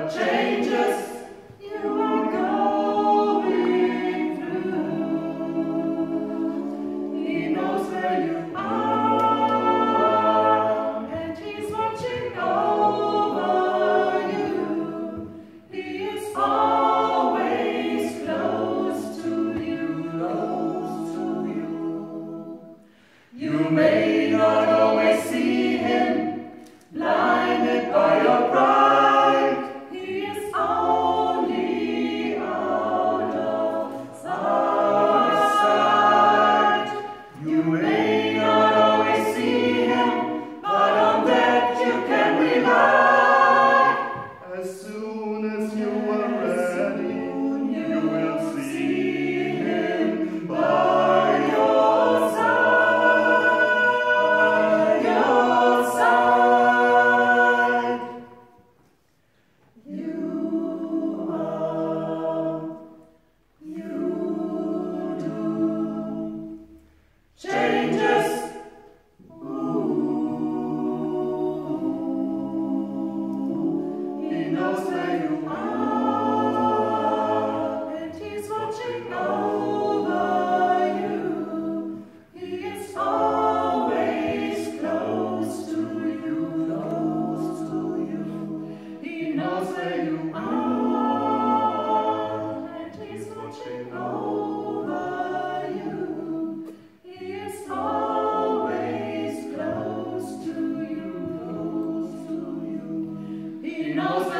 changes you are going through. He knows where you are, and He's watching over you. He is always close to you, close to you. You may not always see Him, blinded by your pride. He is only out of sight. You may not always see Him, but on that you can rely. As soon as you are ready, you will see Him by your side, your side. You do changes. He knows where you are, and He's watching over you. He is always close to you, close to you. He knows where you are, and He's watching over you. He is always close to you, close to you. He knows